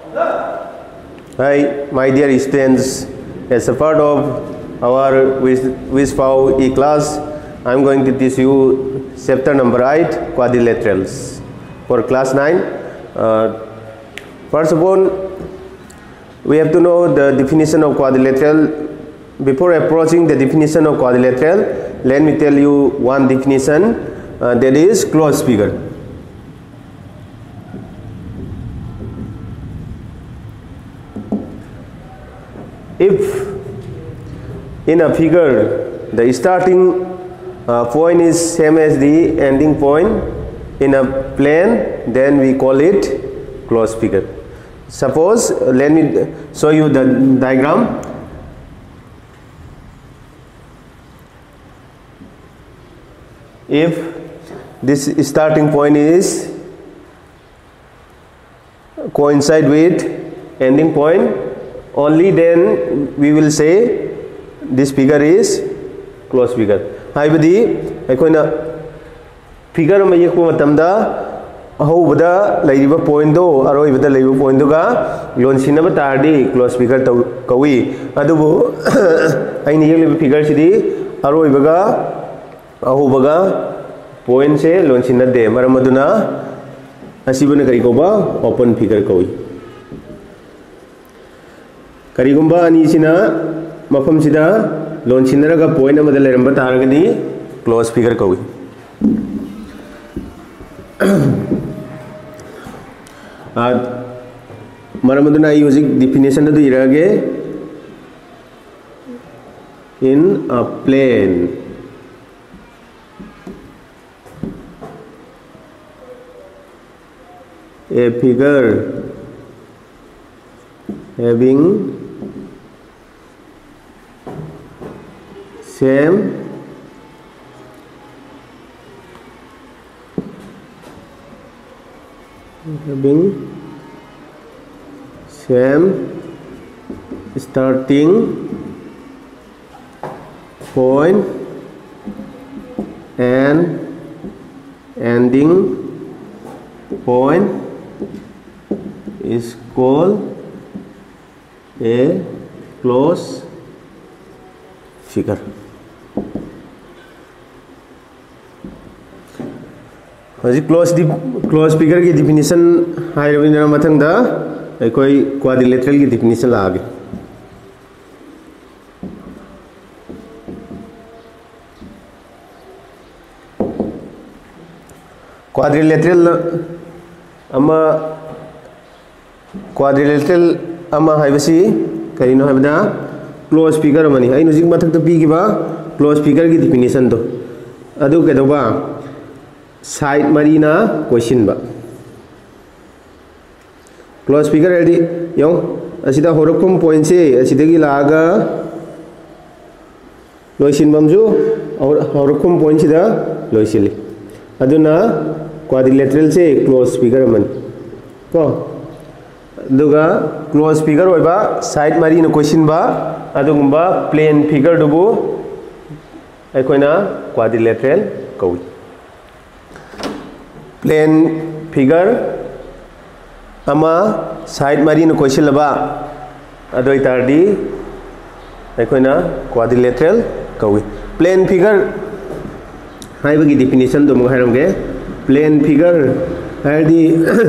Hi, my dear students. As a part of our WISFOW E-class, I am going to teach you chapter number 8, quadrilaterals, for class 9. First of all, we have to know the definition of quadrilateral. Before approaching the definition of quadrilateral, let me tell you one definition, that is closed figure. If in a figure the starting point is same as the ending point in a plane, then we call it closed figure. Suppose, let me show you the diagram. If this starting point is coincide with ending point, only then we will say this figure is closed figure. Haibadi aikoina figure ma yekpa matamda ahobada laiba point do aroibada laiba point do ga lonsinaba tardi closed figure kawi adubu aini yekliba figure sidi aroibaga ahobaga point se lonsinade maramaduna asibuna kari koba open figure kawi. Karigumba anisina mafam sida lonsinaraga point amada leramba taragadi close figure kawi. Maramaduna using definition adu irage in a plane. A figure having same starting point and ending point is called a closed figure. Closed figure की definition हाई रविंद्र मथंग दा कोई quadrilateral की definition लागे. Quadrilateral ama haibasi karino haibada closed figure mani ai nujik mathak to pi giba closed figure ki definition to adu kedoba side marina question ba closed figure edi yo asida horokum point se asidagi laga loisin bamju horokum point sida loisili aduna quadrilateral se closed figure mani ko duga closed figure hoiba side marina question ba adugumba plane figure dubu aikoina quadrilateral kawi. Plane figure ama side marina question laba adoi tardi aikoina quadrilateral kawi. Plane figure haibagi definition do mo hairamge. Plane figure haidi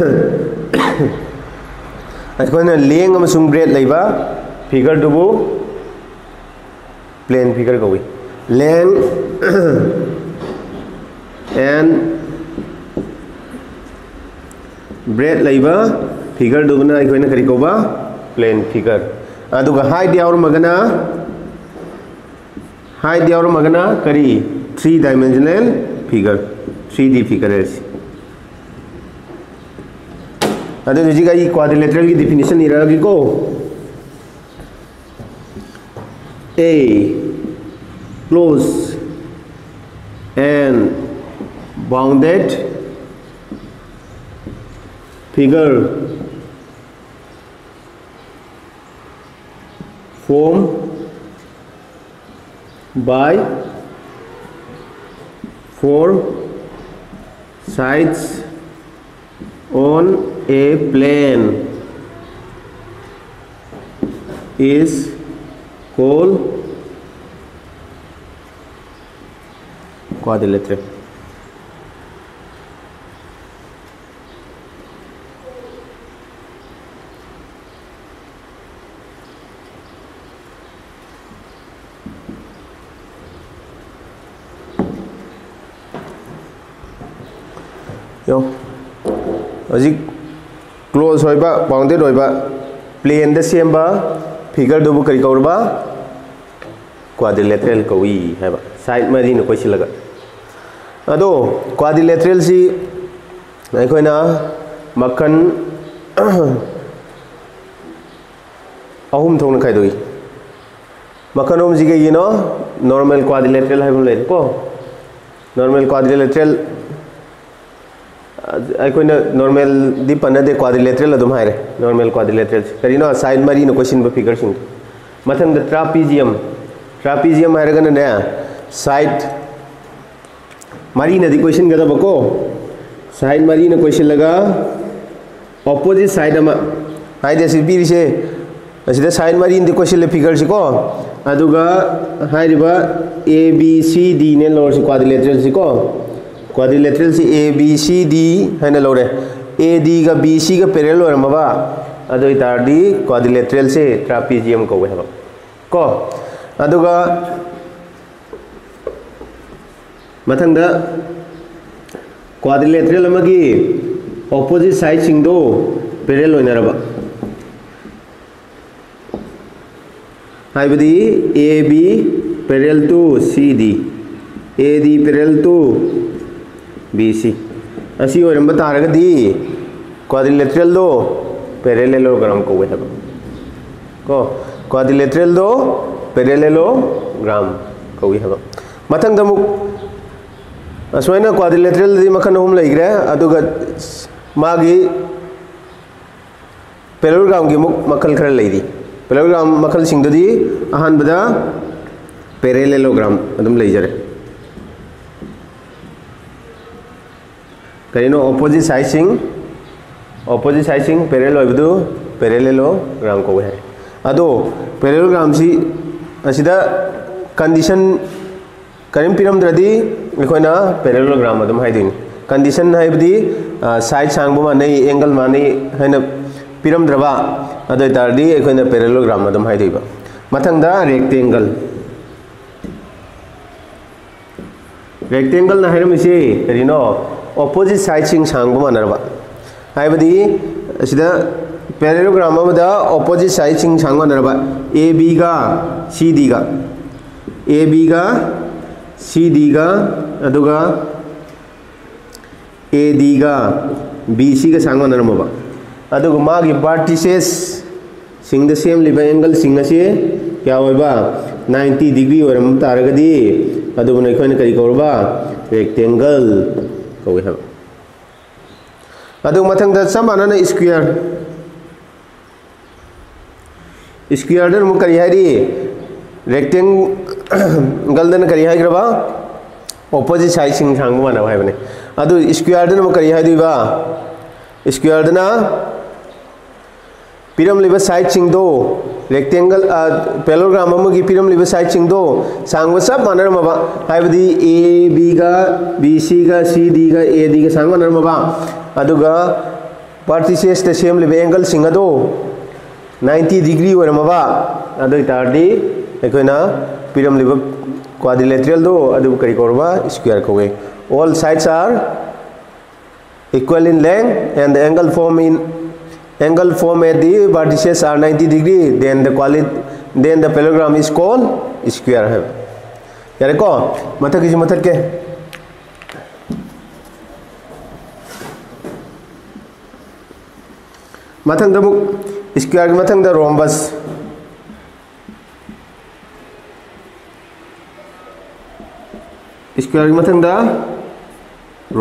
aikoina leng amasung breadth laiba figure dubu plane figure kawi. Length and breadth laiba figure dubuna aikoina kari koba plane figure. Aduga height yaur magana kari 3-dimensional figure, 3D figure is. Adu jiga I quadrilateral की definition iragi ko. A closed and bounded figure formed by 4 sides on a plane is called quadrilateral. Hojik close hoiba bounded hoiba plane the same ba figure do kari kaurba quadrilateral kawi haiba side mari no koisilaga ado quadrilateral si aikoina makan ahum thong na khaidoi makan om ji ge normal quadrilateral haibum le ko normal quadrilateral aikoina normal di panade quadrilateral adum haire normal quadrilateral karino side mari no question ba figure sing mathang the trapezium haire gana ne side mari na di question gada bako side mari na question laga opposite side ama haide si bi se asida side mari in the question le figure si ko aduga hairiba a b c d ne lor si quadrilateral si ko quadrilateral si A B C D है ना लोरे A D का B C का parallel हो रहा मबा अदो इतार दी quadrilateral से trapezium को है को अदो का मथंग दा quadrilateral अमगी opposite side सिंगदो पैरेलल हो ना रबा हाई बदी A B parallel to C D A D parallel to BC असी और हम बता रहे दी क्वाड्रिलेटरल दो पैरेललोग्राम को वे को क्वाड्रिलेटरल दो पैरेललोग्राम को वे हब मथंग दमुक असोइना क्वाड्रिलेटरल दी मखन हम लेग्रे अदुगा मागी पैरेललोग्राम की मुक मखल खर लेदी पैरेललोग्राम मखल सिंगददी अहान बदा पैरेललोग्राम अदुम लेजरे करीनो opposite sizing parallel होइबदु parallelogram को है अदो parallelogram सी असिदा condition करीम पिरम द्रदी एकोइना parallelogram अदम हाइदिन condition हाइबदी side सांगबो माने angle माने हैन पिरम द्रबा अदो तारदी एकोइना parallelogram अदम हाइदिबा मथंगदा rectangle ना हाइरम इसे करीनो opposite side sing सांगबो मानरबा हाइबदी असिदा पैरेललोग्राम अमदा opposite side sing सांग मानरबा AB गा CD गा AB गा CD गा अदुगा AD गा BC गा सांग मानरमबा अदुगा मागी vertices सिंग द सेम लिबा एंगल सिंग असे क्या होइबा 90 डिग्री ओरम तारगदी अदुगा नखोन करी करबा rectangle को है अदुग मथंग द समाना न स्क्वायर दन मु करी हाइरी रेक्टेंगल दन करी हाइग्रबा ऑपोजिट साइड सिंग सांग माना हाइबने अदु स्क्वायर दन मु करी हाइदिबा स्क्वायर दना पिरम लिबा साइड सिंग दो रेक्टेंगल पैरेललोग्राम अमगी पिरम लिबा साइड सिंग दो सांग सब मानर मबा हाइबदी A B गा B C गा C D गा A D गा सांग मानर मबा अदुगा वर्टिसेस द सेम लिबा एंगल सिंग दो 90 डिग्री ओर मबा अदु तारदी एकोइना पिरम लिबा क्वाड्रिलेटरल दो अदु करी करबा स्क्वायर कोवे all sides are equal in length and the angle form at the vertices are 90 degree, then the parallelogram is called square है यारे को मथक किसी मथक के मथक दमुक स्क्वायर के मथक द रोम्बस स्क्वायर के मथक द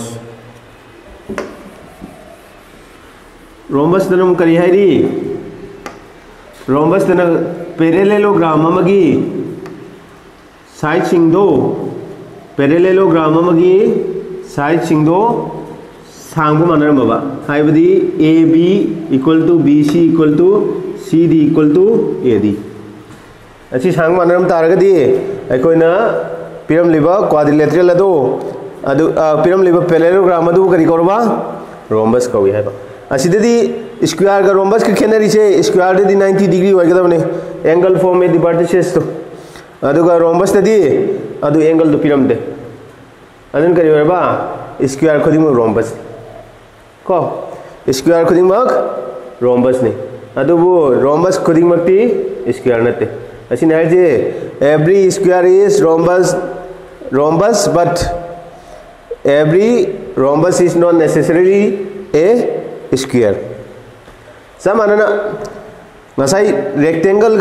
रोम्बस दनम करी हाइरी रोम्बस दन पैरेललोग्राम अमगी साइड सिंगदो पैरेललोग्राम अमगी साइड सिंगदो सांगबो मानरमबा हाइबदी AB equal to BC equal to C D equal to A D अच्छी सांग मानरम तारगदी अखोइना पिरम लिबा क्वाड्रिलेटरल अदो पिरम लिबा पैरेललोग्राम अदो करी कौरबा रोम्बस कौई है असिददी स्क्वायर का रोम्बस के खेनरी से स्क्वायर दे 90 डिग्री होगदबने एंगल फॉर्म में वर्टिसेस तो अदुगा रोम्बस ददी अदु एंगल दो पिरम दे अदन करी होरबा स्क्वायर खुदिम रोम्बस को स्क्वायर खुदिम रोम्बस ने अदुबो रोम्बस खुदिम मक्ति स्क्वायर नते असिन हाइजे every square is rhombus but every rhombus is not necessarily a square समानना नसाई रेक्टेंगल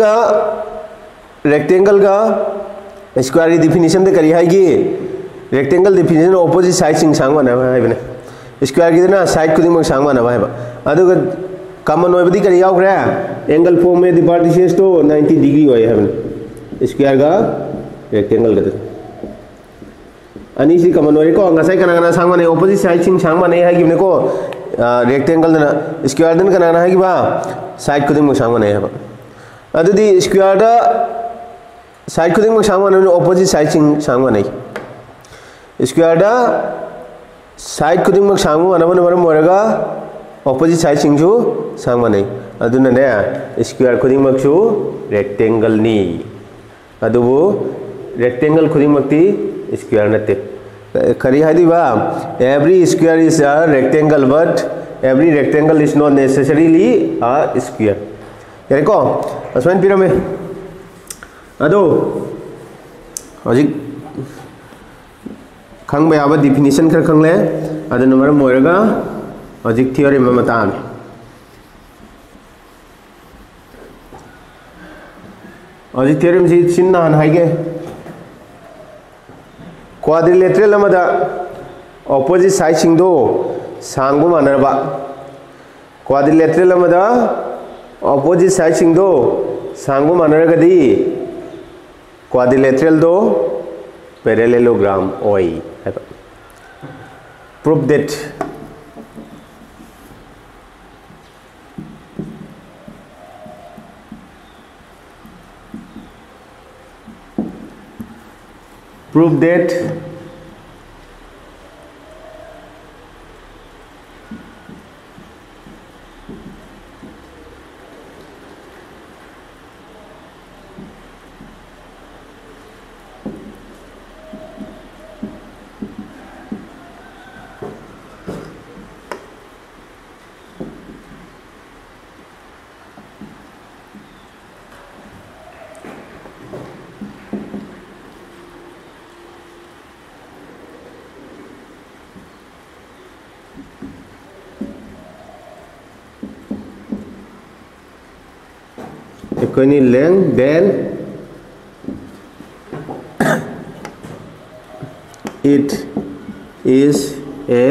का स्क्वायर की डिफिनेशन दे करी हाइगी रेक्टेंगल डिफिनेशन ऑपोजिट साइड सिंग सांग माना है बने स्क्वायर की ना साइड खुदिम मक सांग माना है अदुगा कॉमन होबदी करी यावग्रे एंगल फॉर्म में द वर्टिसेस तो 90 डिग्री होय है बने स्क्वायर का रेक्टेंगल का अनीसी कमन होरे को ngasai kana kana sang mane opposite side sing sang mane hai gibne ko rectangle na square den kana hai giba side kuding mo sang mane hai ba adudi square da side kuding mo sang mane opposite side sing sang mane square da side kuding mo sang mane mane maram moraga opposite side sing ju sang mane aduna ne square kuding mo chu rectangle ni adubu rectangle kuding makti square नते करी हाइदी बा every square is a rectangle but every rectangle is not necessarily a square यारे को असमान पिरमे अदो हजिक खंग याबा definition खर खंगले अदन मरम मोरगा हजिक थ्योरम मताम हजिक थ्योरम सि सिन्ना हन हाइगे क्वाड्रिलेटरल अमदा ऑपोजिट साइड सिंगदो सांगबो मानरबा क्वाड्रिलेटरल अमदा ऑपोजिट साइड सिंगदो सांगबो मानरगदी क्वाड्रिलेटरल दो पैरेललोग्राम ओई है proof that prove that equal length then it is a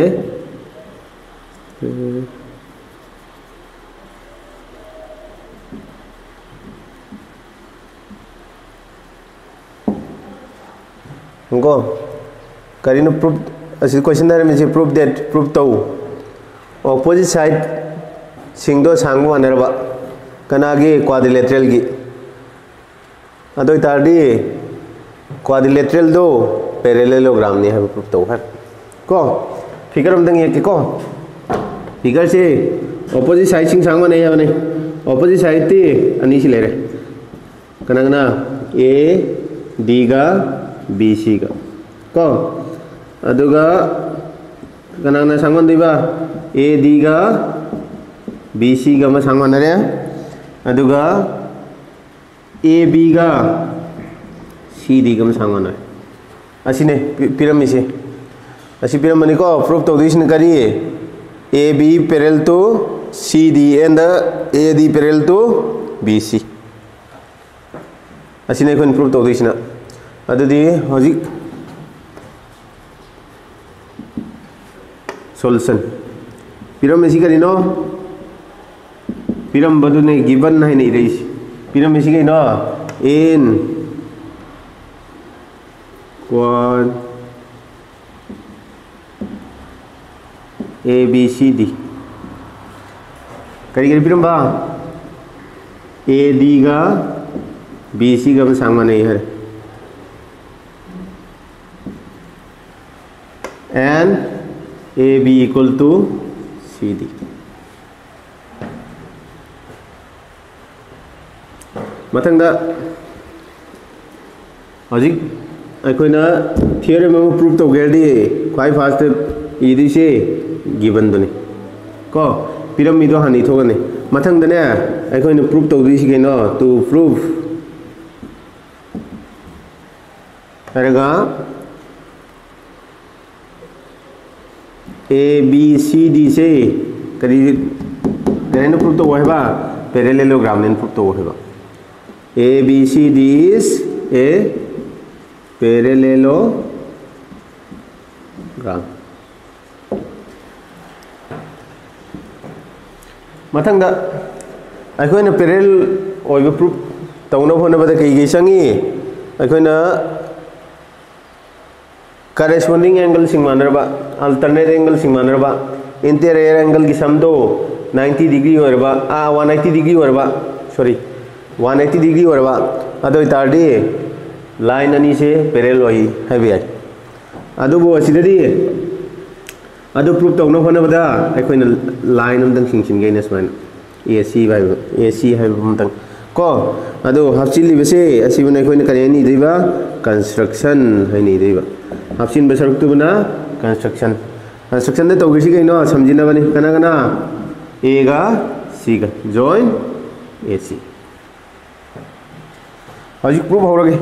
go karino proof asi question dare me proof that proof tau opposite side singdo sangbo anerba कनागे quadrilateral की अदो तारदी quadrilateral दो पैरेललोग्राम ने है proof तो है को फिगर हम दंगे के को फिगर से ऑपोजिट साइड सिंग सांग माने है बने ऑपोजिट साइड ती अनी से ले रे कनागना ए डी गा बी सी गा को अदुगा कनागना सांगन दिबा ए डी गा बी सी गा म सांग माने रे अदुगा ए बी गा सी डी गा सांग माने असिने पिरम से असी पिरम मने को प्रूफ तो दिस न करी A B parallel to C D and A D parallel to B C असिने कोन प्रूफ तो दिस न अदुदी हजि सॉल्यूशन पिरम से करिनो पिरम बदुने गिवन है नहीं रही पिरम इसी के ना an quad A B C D करी करी पिरम बा AD का BC का सांग माने है and AB equal to CD मथंग दा हजिक अखोइना थियोरम में प्रूव तो गेदी क्वाई फास्ट इदी से गिवन दुनी को पिरामिड हानि थोगने मथंग दने अखोइना प्रूव तो दिस गेनो टू प्रूव अरेगा A B C D से करी करें प्रूव तो होएबा पैरेललोग्राम ने प्रूव तो होएबा A B C D is a parallelogram मथंग दा अखोइना पैरेलल ओइबा प्रूफ तौना होनबदा कई संगी अखोइना करेस्पोंडिंग एंगल सिंग मानरबा अल्टरनेट एंगल सिंग मानरबा इंटीरियर एंगल की सम दो 90 डिग्री होरबा 180 डिग्री होरबा सॉरी 180 डिग्री होरबा अदो इतारदी लाइन अनी से पैरेलल होई हाइबे अदुबो असिददी अदु प्रूफ तौना होनबदा अखोइना लाइन अमदंग सिंगसिन गैना समान AC हाइबमदंग को अदो हाफचिली बसे असिबन अखोइना करेनी दैबा कंस्ट्रक्शन हाइनी दैबा हाफचिन बसरक्तुबना कंस्ट्रक्शन दे तौगिसि कइनो समजिनबनी कना कना A गा C गा जॉइन AC हजिक प्रूफ होरगे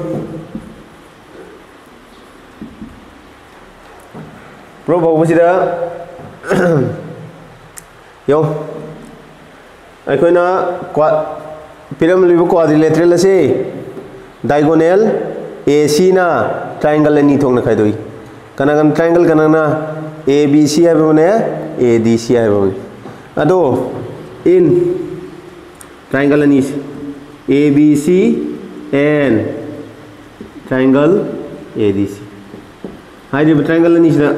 प्रूफ होबसिदा यो अखोइना पिरामिड क्वाड्रिलेटरल से डायगोनल AC ना ट्रायंगल अनी थोंना खाइदोई कना कना ट्रायंगल कना ABC है ADC है अदो इन ट्रायंगल अनी ABC and triangle ADC हाई जब ट्रायंगल अनी सिदा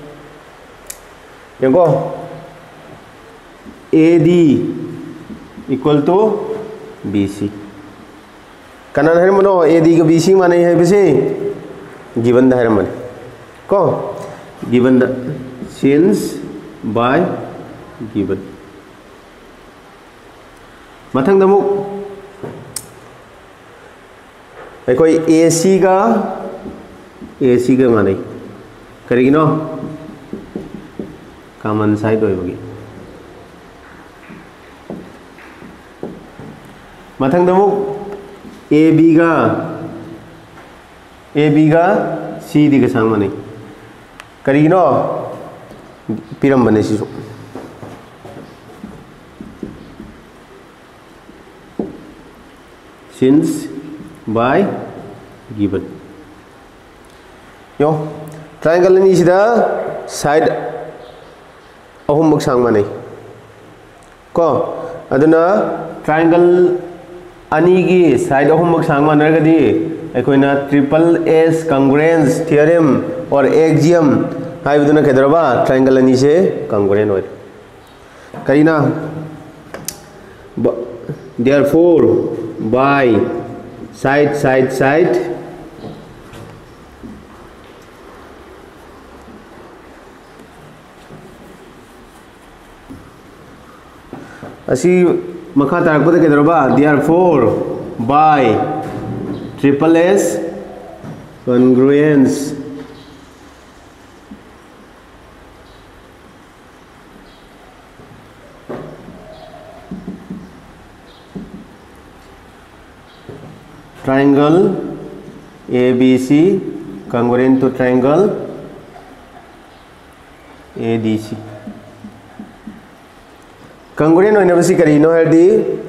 यंगो AD equal to BC कना हर मनो AD का BC माने है बसे गिवन द हर मन को given the since by given मथंग दमु कोई AC का माने करेगी नो कॉमन साइड होगी मथंग दमु AB का CD का सांग माने करेगी नो पिरम बने सिसो since by given यो ट्रायंगल अनी सिदा साइड अहुम मक सांग माने को अदुना ट्रायंगल अनी की साइड अहुम मक सांग मानरगदी अखोइना ट्रिपल एस कंग्रुएंस थ्योरम और एक्सियम हाइबदुना केदरबा ट्रायंगल अनी से कंग्रुएंट होय करीना therefore by side असी मखा तारकपद के दरबा therefore by triple S congruence triangle ABC congruent to triangle ADC congruent होने बसी करी नो हरदी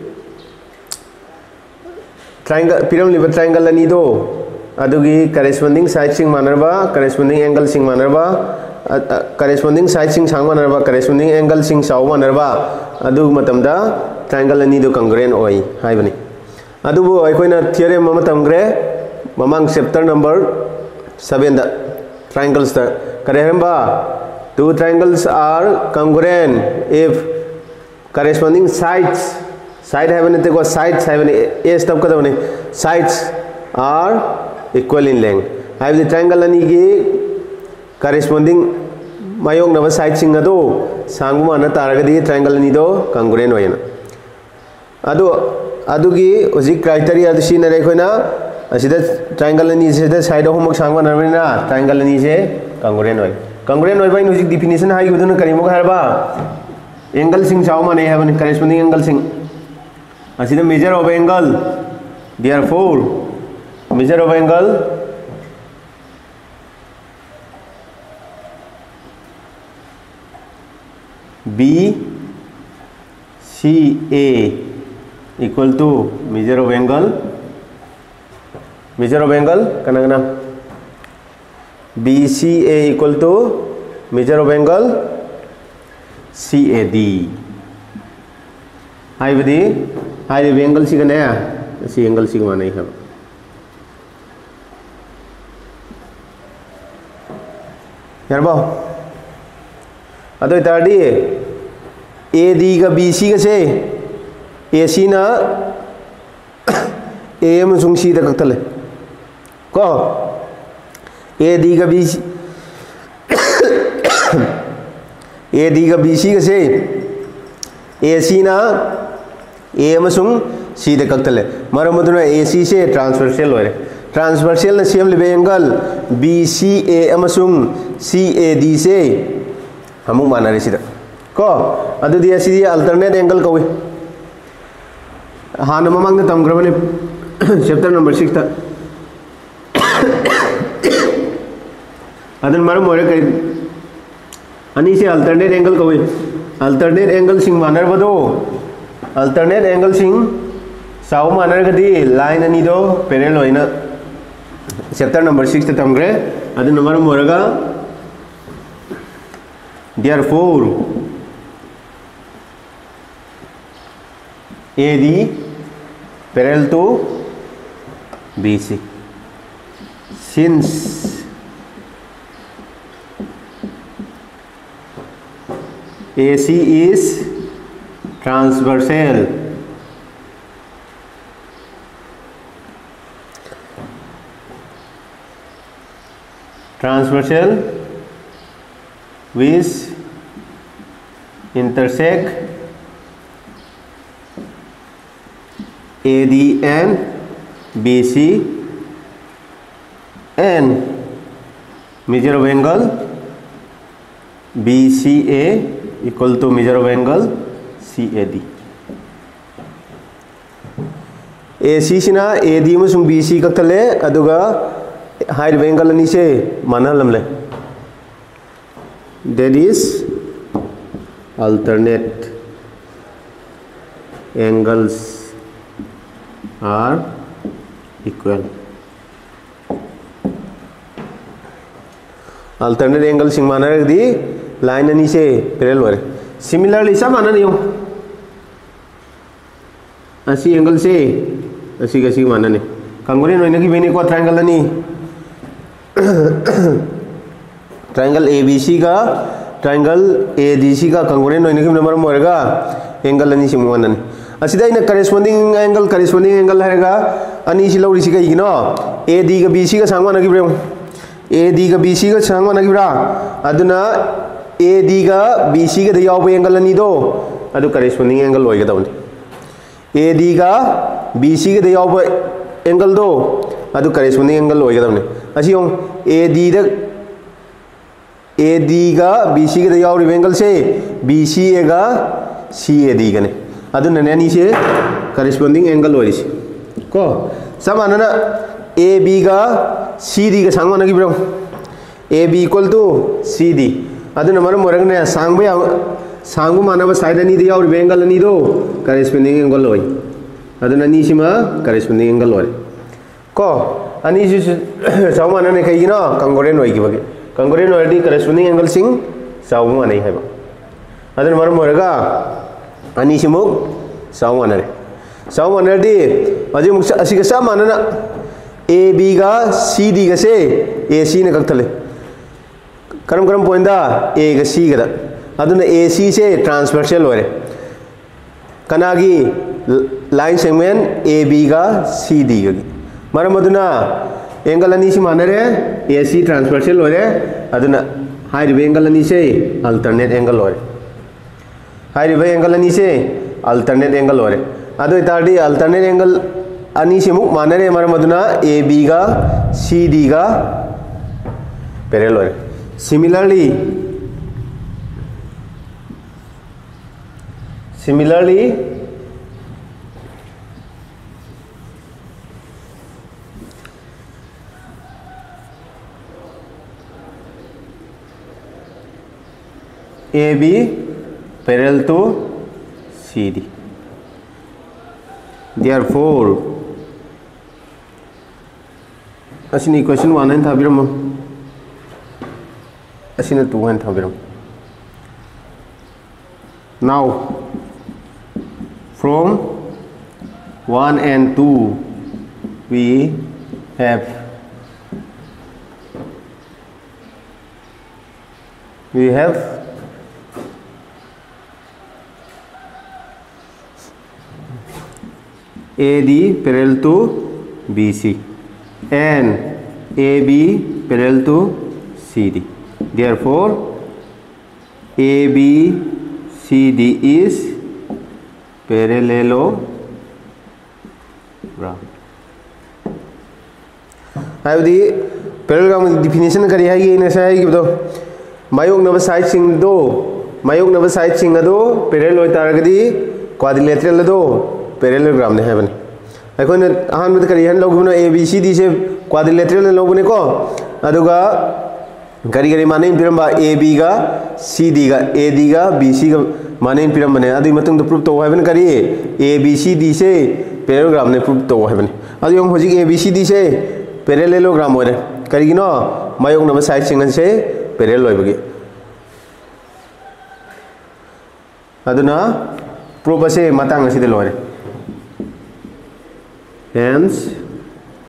triangle पिरम लिबर triangle अनी दो अदुगी corresponding side सिंग मानरबा corresponding angle सिंग मानरबा corresponding side सिंग सांग मानरबा corresponding angle सिंग साव मानरबा अदुग मतमदा triangle अनी दो congruent होई हाय बनी अदुबो अखोइना थियोरम अमा तमग्रे ममांग चैप्टर नंबर 7 दा ट्रायंगल्स दा करेहरबा two triangles are congruent if corresponding sides side है बने को साइड्स है बने एस तब कदम ने sides are equal in length है बने ट्रायंगल अनी की करेस्पोंडिंग मायोंग नव साइड सिंग अदो सांगु माना तारगदी ट्रायंगल अनी दो कंग्रुएंट होयना अदो अदुगी होजिक क्राइटेरिया दि सिन रे खोना असिदा ट्रायंगल अनी से साइड होमक सांगु नरबेना ट्रायंगल अनी से कंग्रुएंट होय कंग्रुएंट होय बाय होजिक डेफिनेशन हाइ गुदुन करिमो हरबा एंगल सिंग चाव माने है बने करेस्पोंडिंग एंगल सिंग असिदा measure of angle therefore measure of angle B C A equal to measure of angle kana kana B C A equal to measure of angle C A D hai badi angle si kana si angle si ma nahi hai यार बाओ अदो इतारडी ए D का B C का से ए सी ना ए मसुंग सी तक कतले को ए डी का बी सी ए डी का बी सी का से ए सी ना ए मसुंग सी तक कतले मारो मधुना ए सी से ट्रांसवर्शियल हो रहे ट्रांसवर्शियल ना सेम लिबे एंगल बी सी ए मसुंग सी ए डी से हम माना रही को अदुदी असिदी अल्टरनेट एंगल कवे हाँ ममांग तमग्रबने चैप्टर नंबर 6 था अदन मरम मोरे कई अनी से अल्टरनेट एंगल कवे अल्टरनेट एंगल सिंग मानर बदो अल्टरनेट एंगल सिंग साउ मानर गदी लाइन अनी दो पैरेलल होइना चैप्टर नंबर 6 था तमग्रे अदन मरम मोरेगा therefore AD parallel to BC since AC is transversal which intersect AD and BC and measure of angle BCA equal to measure of angle CAD. AC Cina AD में सुन BC का तले अदुगा height angle अनी से माना लमले that is alternate angles are equal alternate angle सिंग माना रख दी line अनी से पैरेलल हो रहे सिमिलरली सब माना नहीं हो असी एंगल से असी कसी माना नहीं कंग्रुएंट होने की बेनी को ट्रायंगल अनी ट्रायंगल ABC का ट्रायंगल ADC का कंग्रुएंट होने की नंबर मोरेगा एंगल अनी सिंग माना नहीं असिदा इन करेस्पोंडिंग एंगल हैगा अनी सि लौरी सि कइगिनो AD का BC का सांग माना की ब्रेम AD का BC का सांग माना की ब्रा अदुना AD का BC का दयाव एंगल अनी दो अदु करेस्पोंडिंग एंगल होइगदवनी AD का BC का दयाव एंगल दो अदु करेस्पोंडिंग एंगल होइगदवनी असी हम AD का BC के दयाव एंगल से BCA का CAD कने अदु नने से करेस्पोंडिंग एंगल हो रही को समानना AB का CD का सांग माना की ब्रो AB इक्वल टू CD अदु नंबर मोरगने सांगु मानब साइड अनी दयाव एंगल अनी दो करेस्पोंडिंग एंगल होई अदु ननी सिमा करेस्पोंडिंग एंगल हो को अनी साउ मानने कइगिनो कंग्रुएंट होई की बगे कंग्रुएंट होडी करेस्पोंडिंग एंगल सिंग साउ मानै हैबा अदु नंबर मोरगा अनी सिमुक साउ मानरे साउ मानरदी अजी मुक असी का सा मानना AB का CD का से AC ने कक्थले करम पॉइंट दा A का C का अदुना AC से ट्रांसवर्सल होरे कनागी लाइन सेगमेंट ए बी का सी डी का मरम अदुना एंगल अनी से मानरे ए सी ट्रांसवर्सल होरे अदुना हाइरिबे एंगल अनी से अल्टरनेट एंगल होरे हाइरिबे एंगल अनी से अल्टरनेट एंगल होरे अदु इतारडी अल्टरनेट एंगल अनी से मुक मानरे मरम अदुना ए बी का सी डी का पैरेलल होरे Similarly, AB parallel to CD. Therefore, asini question 1 and thabiram. Asina 2 and thabiram. Now, from 1 and 2 we have AD parallel to BC and AB parallel to CD. Therefore, ABCD is parallelogram. हाइबदी parallelogram definition करी है ये नसा है कि बतो मायोगनब side सिंग दो मायोगनब side सिंग अदो पैरेलल होय तारगदी क्वाड्रिलेटरल अदो पैरेललोग्राम ने हैबन अखोन अहान बद करी हन लोगुना ABCD से क्वाड्रिलेटरल लोगुने को अदुगा करी करी माने पिरंबा AB का CD का AD का BC का माने पिरम बने अदुई मतुंग प्रूफ तो हैबन करी ABCD से पैरेललोग्राम ने प्रूफ तो हैबन अदु हम होजिक ABCD से पैरेललोग्राम होरे करिगिनो मायोगनब साइड सिंगन से पैरेलल होइबगे अदुना प्रूफ असे मतांग असिदे लोरे hence